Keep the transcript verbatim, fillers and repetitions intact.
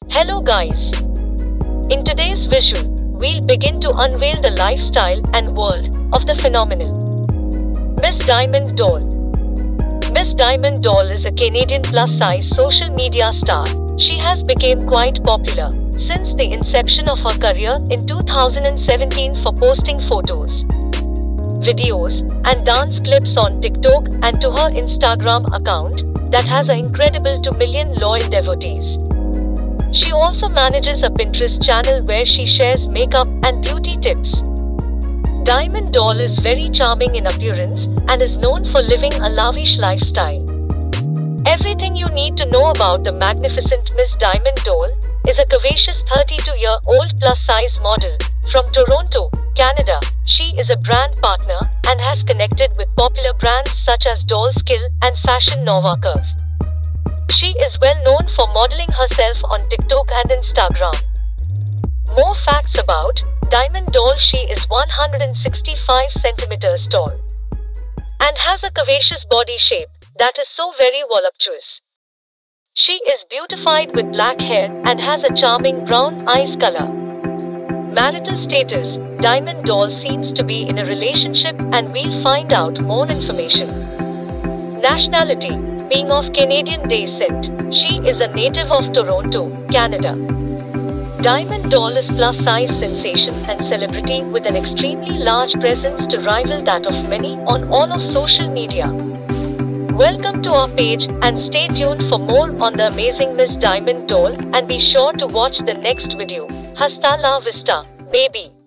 Hello guys! In today's visual, we'll begin to unveil the lifestyle and world of the phenomenal Miss Diamond Doll. Miss Diamond Doll is a Canadian plus-size social media star. She has become quite popular since the inception of her career in two thousand seventeen for posting photos, videos, and dance clips on TikTok and to her Instagram account that has an incredible two million loyal devotees. She also manages a Pinterest channel where she shares makeup and beauty tips. Diamond Doll is very charming in appearance and is known for living a lavish lifestyle. Everything you need to know about the magnificent Miss Diamond Doll is a curvaceous thirty-two-year-old plus-size model from Toronto, Canada. She is a brand partner and has connected with popular brands such as Dollskill and Fashion Nova Curve. She is well known for modeling herself on TikTok and Instagram. More facts about Diamond Doll. She is one hundred sixty-five centimeters tall and has a curvaceous body shape that is so very voluptuous. She is beautified with black hair and has a charming brown eyes color. Marital status: Diamond Doll seems to be in a relationship and we'll find out more information. Nationality: being of Canadian descent, she is a native of Toronto, Canada. Diamond Doll is plus-size sensation and celebrity with an extremely large presence to rival that of many on all of social media. Welcome to our page and stay tuned for more on the amazing Miss Diamond Doll, and be sure to watch the next video. Hasta la vista, baby.